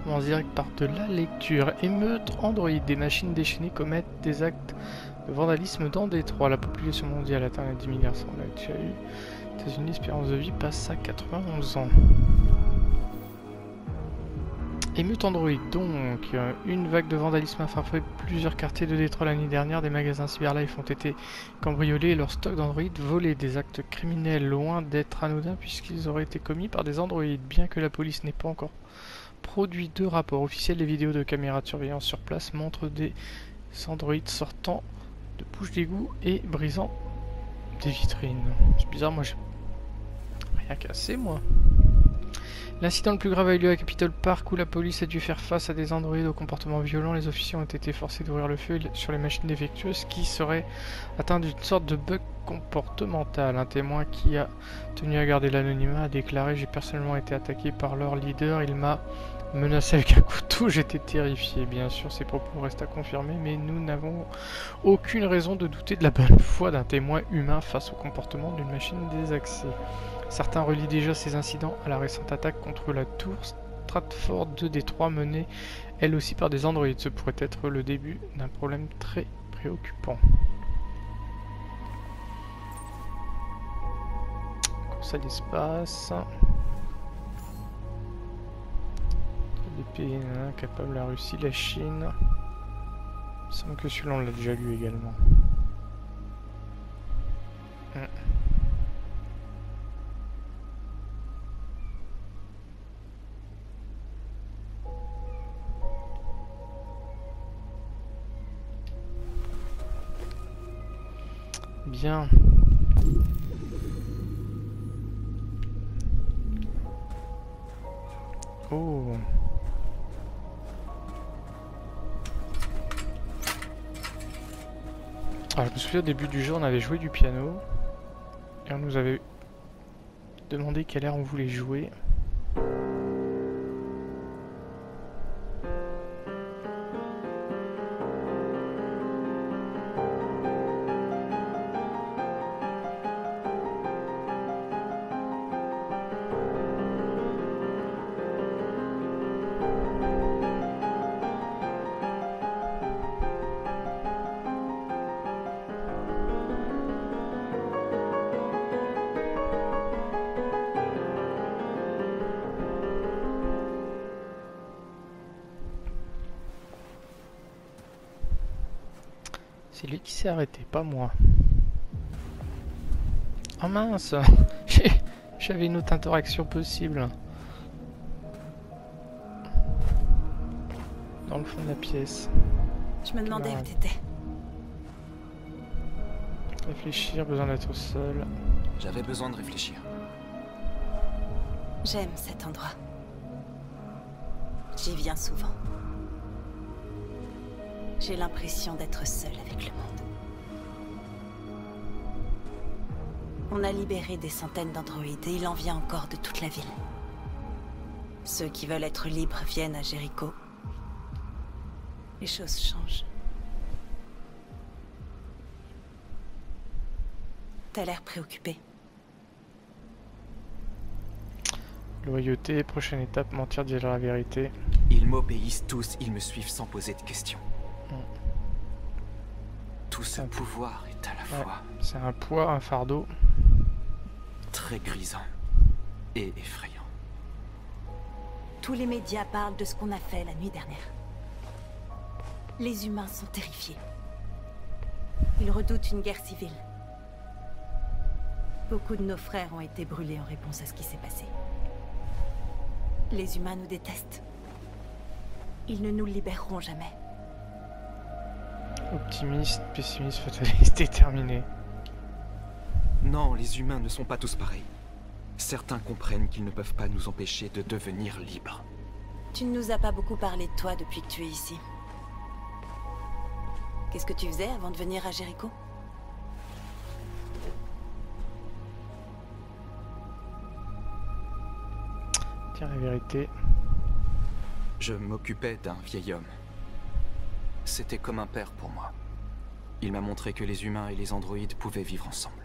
performance directe par de la lecture. Émeute Android. Des machines déchaînées commettent des actes de vandalisme dans Détroit. La population mondiale atteint les 10 milliards, ça on l'a déjà eu. Les États-Unis, l'espérance de vie passe à 91 ans. Émeute Android, donc, une vague de vandalisme a frappé plusieurs quartiers de Détroit l'année dernière. Des magasins Cyberlife ont été cambriolés et leur stock d'Android volé. Des actes criminels loin d'être anodins puisqu'ils auraient été commis par des androïdes. Bien que la police n'ait pas encore produit de rapport officiel, les vidéos de caméras de surveillance sur place montrent des androïdes sortant de bouches d'égout et brisant des vitrines. C'est bizarre, moi j'ai rien cassé moi. L'incident le plus grave a eu lieu à Capitol Park où la police a dû faire face à des androïdes au comportement violent. Les officiers ont été forcés d'ouvrir le feu sur les machines défectueuses qui seraient atteintes d'une sorte de bug comportemental. Un témoin qui a tenu à garder l'anonymat a déclaré: j'ai personnellement été attaqué par leur leader, il m'a menacé avec un couteau, j'étais terrifié. Bien sûr, ces propos restent à confirmer, mais nous n'avons aucune raison de douter de la bonne foi d'un témoin humain face au comportement d'une machine désaxée. Certains relient déjà ces incidents à la récente attaque contre la tour Stratford de Détroit menée elle aussi par des androïdes. Ce pourrait être le début d'un problème très préoccupant. Course à l'espace. Les pays capables, la Russie, la Chine. Il me semble que celui-là on l'a déjà lu également. Bien. Oh. Alors, je me souviens au début du jeu, on avait joué du piano et on nous avait demandé quelle air on voulait jouer. C'est lui qui s'est arrêté, pas moi. Oh mince. J'avais une autre interaction possible. Dans le fond de la pièce. Je me demandais où t'étais. Réfléchir, besoin d'être seul. J'avais besoin de réfléchir. J'aime cet endroit. J'y viens souvent. J'ai l'impression d'être seule avec le monde. On a libéré des centaines d'androïdes et il en vient encore de toute la ville. Ceux qui veulent être libres viennent à Jéricho. Les choses changent. T'as l'air préoccupé. Loyauté, prochaine étape, mentir, dire la vérité. Ils m'obéissent tous, ils me suivent sans poser de questions. Tout ce pouvoir est à la fois... C'est un poids, un fardeau. Très grisant et effrayant. Tous les médias parlent de ce qu'on a fait la nuit dernière. Les humains sont terrifiés. Ils redoutent une guerre civile. Beaucoup de nos frères ont été brûlés en réponse à ce qui s'est passé. Les humains nous détestent. Ils ne nous libéreront jamais. Optimiste, pessimiste, fataliste, déterminé. Non, les humains ne sont pas tous pareils. Certains comprennent qu'ils ne peuvent pas nous empêcher de devenir libres. Tu ne nous as pas beaucoup parlé de toi depuis que tu es ici. Qu'est-ce que tu faisais avant de venir à Jéricho? Dire la vérité. Je m'occupais d'un vieil homme. C'était comme un père pour moi. Il m'a montré que les humains et les androïdes pouvaient vivre ensemble.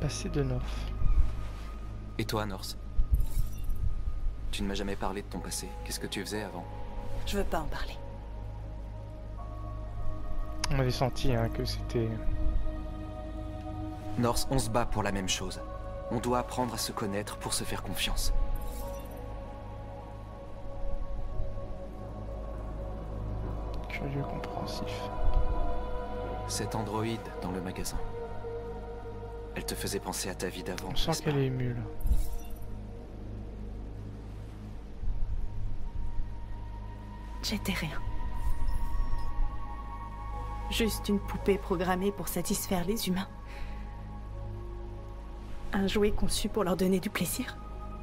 Passé de North. Et toi, North? Tu ne m'as jamais parlé de ton passé. Qu'est-ce que tu faisais avant? Je veux pas en parler. On avait senti hein, que c'était... North, on se bat pour la même chose. On doit apprendre à se connaître pour se faire confiance. Curieux, compréhensif. Cette androïde dans le magasin. Elle te faisait penser à ta vie d'avant. On sent qu'elle est émue là. J'étais rien. Juste une poupée programmée pour satisfaire les humains. Un jouet conçu pour leur donner du plaisir.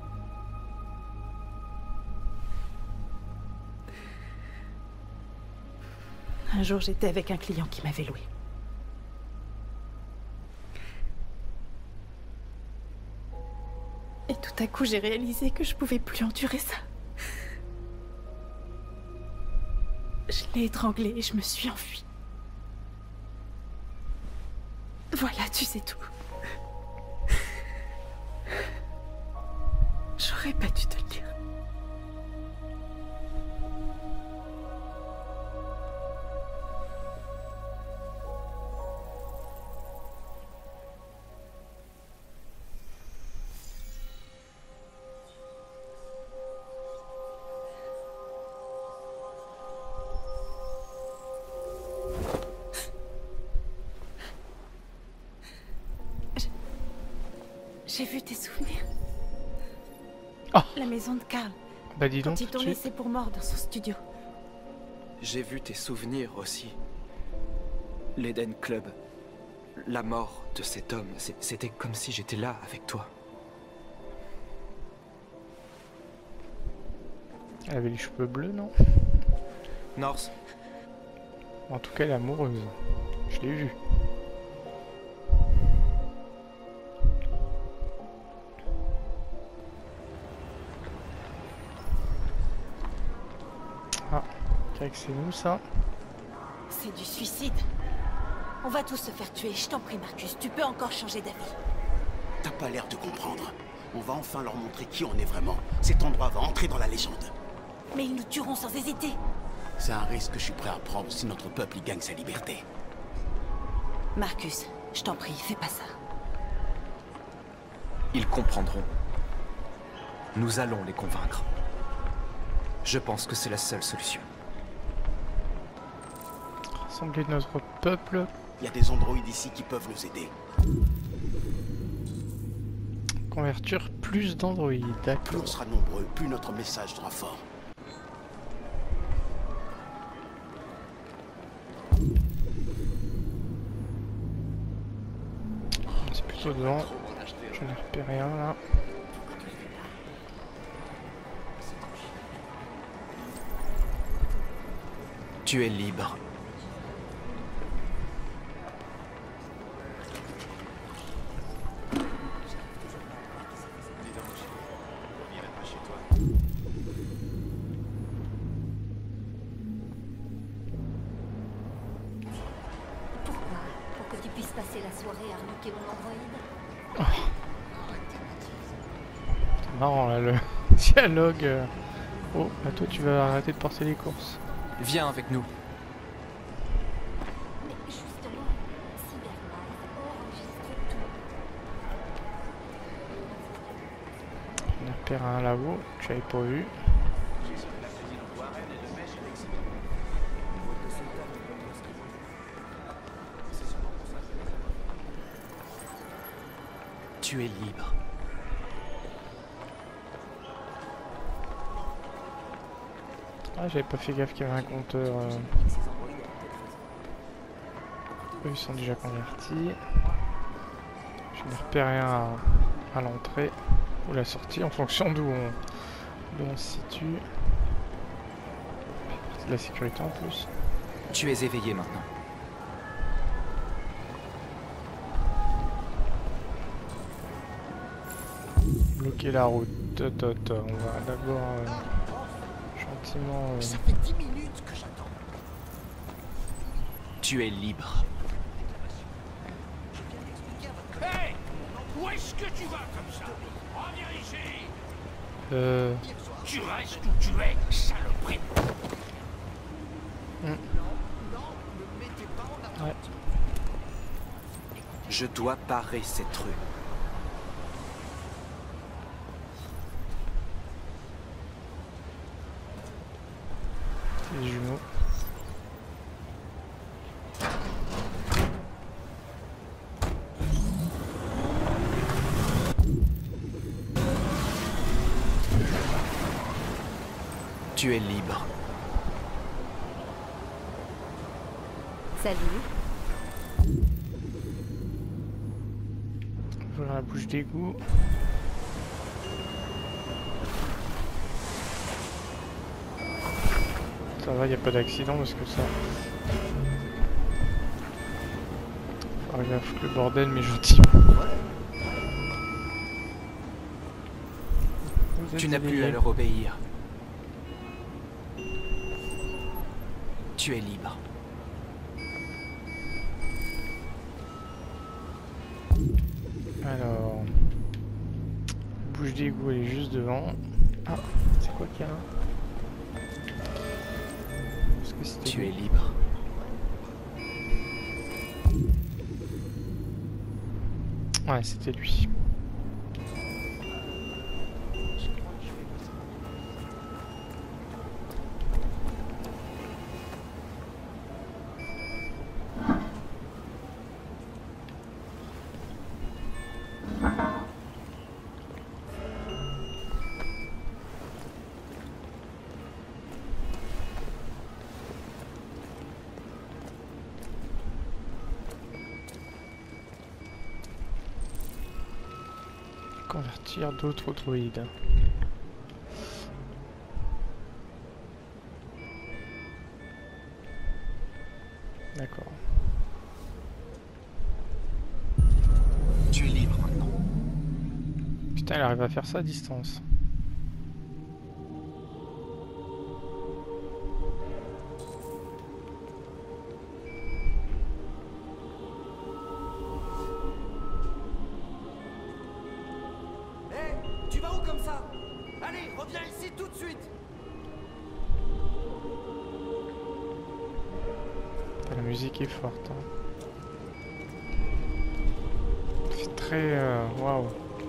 Un jour, j'étais avec un client qui m'avait loué. Et tout à coup, j'ai réalisé que je pouvais plus endurer ça. Je l'ai étranglé et je me suis enfuie. Voilà, tu sais tout. J'aurais pas dû te le dire. J'ai vu tes souvenirs. Oh. La maison de Carl. Bah dis donc Quand ils tout t'ont de suite. laissé pour mort dans son studio. J'ai vu tes souvenirs aussi. L'Eden Club. La mort de cet homme. C'était comme si j'étais là avec toi. Elle avait les cheveux bleus, non? North, En tout cas, elle est amoureuse. Je l'ai vue. Ah, c'est que c'est nous ça. C'est du suicide. On va tous se faire tuer. Je t'en prie, Marcus. Tu peux encore changer d'avis. T'as pas l'air de comprendre. On va enfin leur montrer qui on est vraiment. Cet endroit va entrer dans la légende. Mais ils nous tueront sans hésiter. C'est un risque que je suis prêt à prendre si notre peuple y gagne sa liberté. Marcus, je t'en prie, fais pas ça. ils comprendront. Nous allons les convaincre. Je pense que c'est la seule solution. Rassembler notre peuple. Il y a des androïdes ici qui peuvent nous aider. Convertir plus d'androïdes, Plus d'accord. on sera nombreux, plus notre message sera fort. C'est plutôt devant. Je n'ai repéré un là. Tu es libre. Pourquoi? Pour que tu puisses passer la soirée à reluquer mon androïde? C'est marrant là le dialogue. Oh, bah toi tu vas arrêter de porter les courses. Viens avec nous. Mais justement, Cyberlife enregistre tout. On a repéré un là-haut que j'avais pas vu. Tu es libre. Ah, j'avais pas fait gaffe qu'il y avait un compteur. Eux ils sont déjà convertis. Je n'ai repéré un à l'entrée ou la sortie en fonction d'où on se situe. C'est de la sécurité en plus. Tu es éveillé maintenant. Bloquer la route. On va d'abord gentiment. Ça fait 10 minutes que j'attends. Tu es libre. est-ce que tu vas comme ça? Reviens ici. Tu restes où tu es, saloperie. Ouais. Je dois parer cette rue. Les jumeaux. Tu es libre. Salut. Ouvrir la bouche d'égout. Ça va, y a pas d'accident parce que ça... Faut arriver à foutre le bordel mais gentiment. Tu n'as plus à leur obéir. Tu es libre. Alors... Bouche d'égout, elle est juste devant. Ah, c'est quoi qu'il y a là? Parce que c'était Tu lui. es libre. Ouais, c'était lui. Convertir d'autres droïdes. D'accord. Tu es libre maintenant. Putain, elle arrive à faire ça à distance. Tu vas où comme ça? Allez, reviens ici tout de suite. La musique est forte. Hein. C'est très... waouh.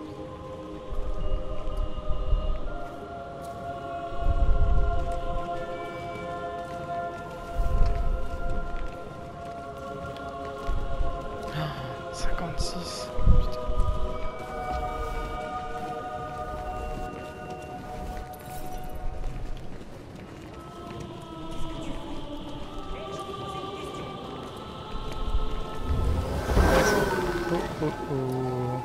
Ah, 56. Putain. Oh oh.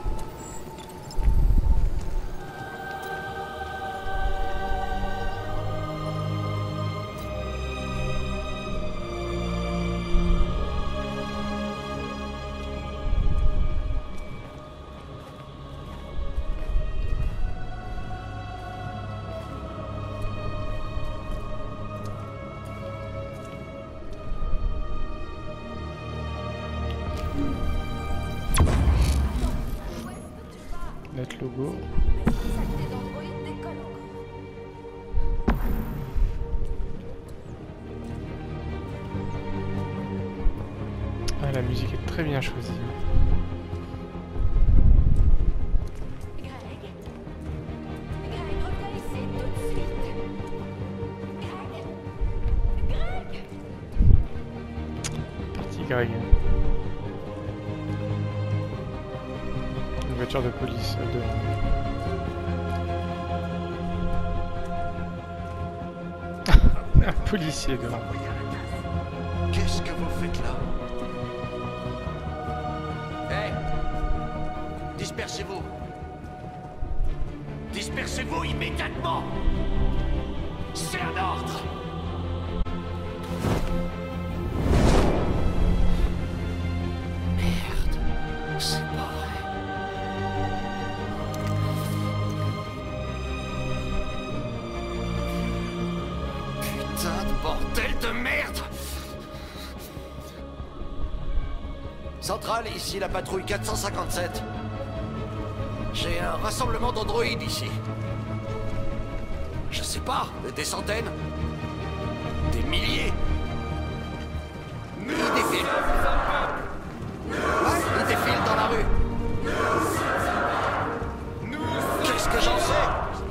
Notre logo. Ah, la musique est très bien choisie. Parti Greg. Une voiture de police devant. Un policier devant. Qu'est-ce que vous faites là? Hé! Dispersez-vous! Dispersez-vous immédiatement! C'est un ordre! Merde, c'est pas vrai. Putain de bordel de merde! Centrale, ici la patrouille 457. J'ai un rassemblement d'androïdes ici. Je sais pas, des centaines? Des milliers? Ils défilent. Ouais, ils défilent dans la rue. Qu'est-ce que j'en sais?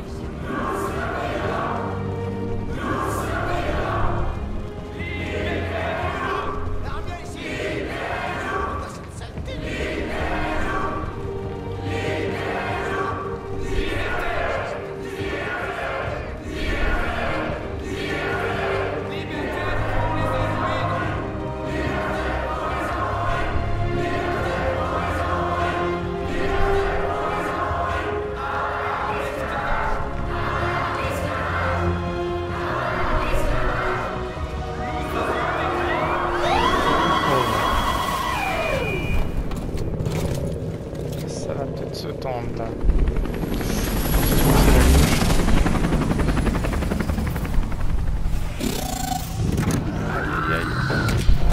Ça va peut-être se tendre là. Aïe aïe aïe.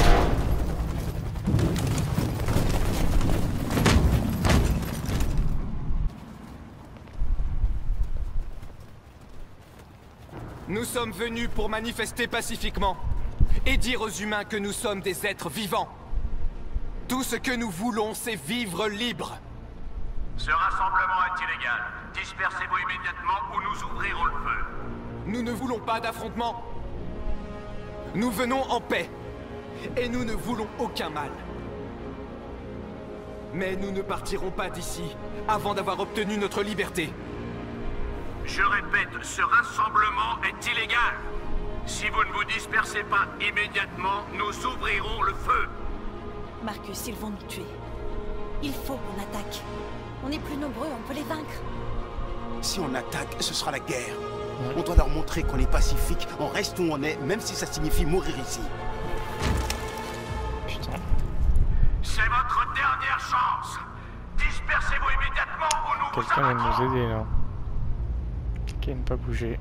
Nous sommes venus pour manifester pacifiquement et dire aux humains que nous sommes des êtres vivants. Tout ce que nous voulons, c'est vivre libre. Ce rassemblement est illégal. Dispersez-vous immédiatement ou nous ouvrirons le feu. Nous ne voulons pas d'affrontement. Nous venons en paix. Et nous ne voulons aucun mal. Mais nous ne partirons pas d'ici avant d'avoir obtenu notre liberté. Je répète, ce rassemblement est illégal. Si vous ne vous dispersez pas immédiatement, nous ouvrirons le feu. Marcus, ils vont nous tuer. Il faut qu'on attaque. On est plus nombreux, on peut les vaincre. Si on attaque, ce sera la guerre. On doit leur montrer qu'on est pacifique, on reste où on est, même si ça signifie mourir ici. Putain. C'est votre dernière chance. Dispersez-vous immédiatement ou nous vous Quelqu'un vient de abattrons. nous aider là. Qui a ne pas bouger.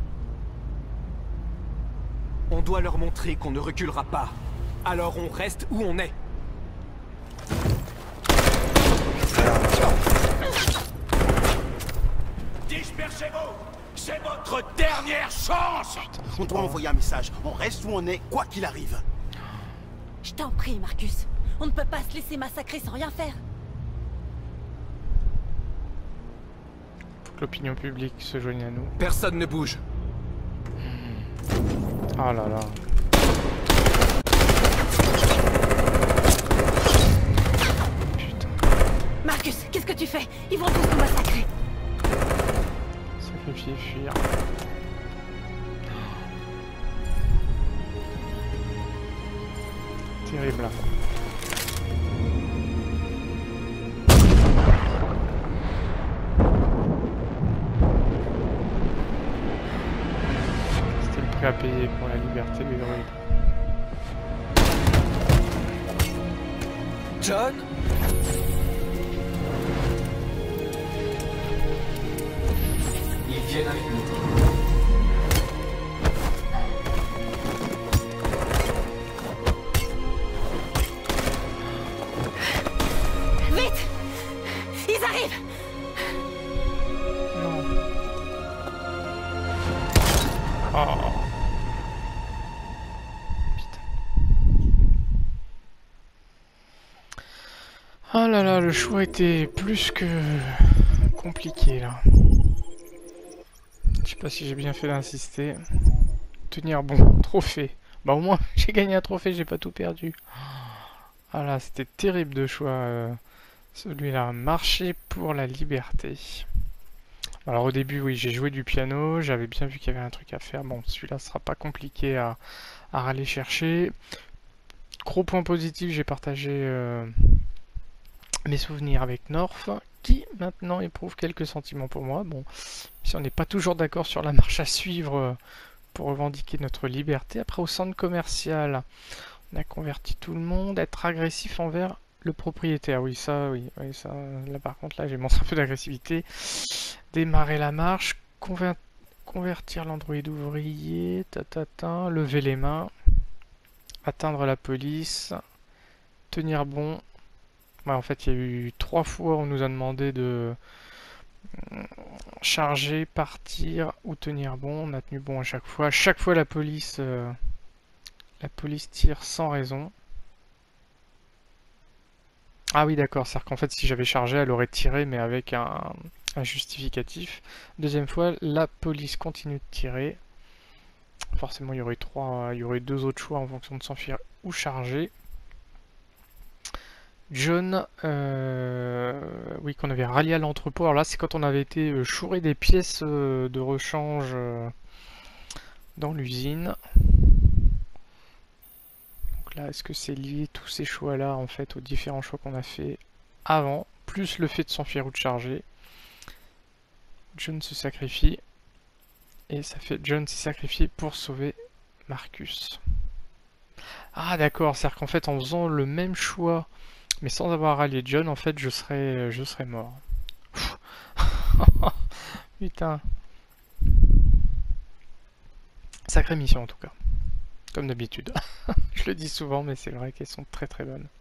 On doit leur montrer qu'on ne reculera pas. Alors on reste où on est. Dispersez-vous. C'est votre dernière chance. On doit envoyer un message, on reste où on est, quoi qu'il arrive. Je t'en prie, Marcus. On ne peut pas se laisser massacrer sans rien faire. Faut que l'opinion publique se joigne à nous. Personne ne bouge. Oh là là. Putain. Marcus, qu'est-ce que tu fais? Ils vont tous nous massacrer. Sacrifier, fuir. Terrible là. C'était le prix à payer pour la liberté des droïdes. John? Ils viennent avec nous. Vite! Ils arrivent! Non. Oh. Putain. Ah là là, le choix était plus que compliqué là. Je sais pas si j'ai bien fait d'insister. Tenir bon, trophée. Bah au moins j'ai gagné un trophée, j'ai pas tout perdu. Ah là, c'était terrible de choix. Celui-là, marcher pour la liberté. Alors au début, oui, j'ai joué du piano, j'avais bien vu qu'il y avait un truc à faire. Bon, celui-là sera pas compliqué à aller chercher. Gros point positif, j'ai partagé mes souvenirs avec North, qui maintenant éprouve quelques sentiments pour moi. Bon, si on n'est pas toujours d'accord sur la marche à suivre pour revendiquer notre liberté. Après, au centre commercial, on a converti tout le monde, être agressif envers le propriétaire. Oui, ça, oui, ça. Là, par contre, là, j'ai montré un peu d'agressivité. Démarrer la marche, convertir l'androïde ouvrier, lever les mains, atteindre la police, tenir bon. Ouais, en fait, il y a eu 3 fois où on nous a demandé de Charger, partir ou tenir bon. On a tenu bon à chaque fois. À chaque fois la police tire sans raison. Ah oui d'accord, c'est-à-dire qu'en fait si j'avais chargé elle aurait tiré mais avec un justificatif. Deuxième fois la police continue de tirer. Forcément il y aurait deux autres choix en fonction de s'enfuir ou charger. John, oui, qu'on avait rallié à l'entrepôt. Alors là, c'est quand on avait été chouré des pièces de rechange dans l'usine. Donc là, est-ce que c'est lié tous ces choix-là, en fait, aux différents choix qu'on a fait avant, plus le fait de s'enfuir ou de charger. John se sacrifie. Et ça fait John s'est sacrifié pour sauver Marcus. Ah d'accord, c'est-à-dire qu'en fait, en faisant le même choix mais sans avoir rallié John, en fait, je serais mort. Putain. Sacrée mission, en tout cas. Comme d'habitude. Je le dis souvent, mais c'est vrai qu'elles sont très très bonnes.